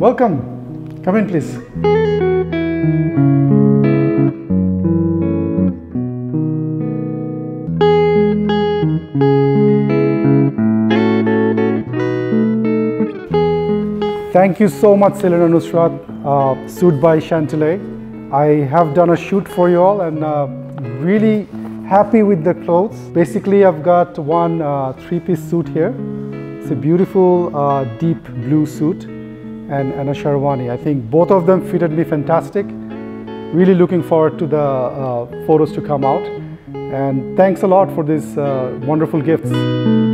Welcome. Come in, please. Thank you so much, Selena Nusrat, Suit by Chantilly. I have done a shoot for you all and really happy with the clothes. Basically, I've got one three-piece suit here. It's a beautiful deep blue suit and a sherwani. I think both of them fitted me fantastic. Really looking forward to the photos to come out. And thanks a lot for these wonderful gifts.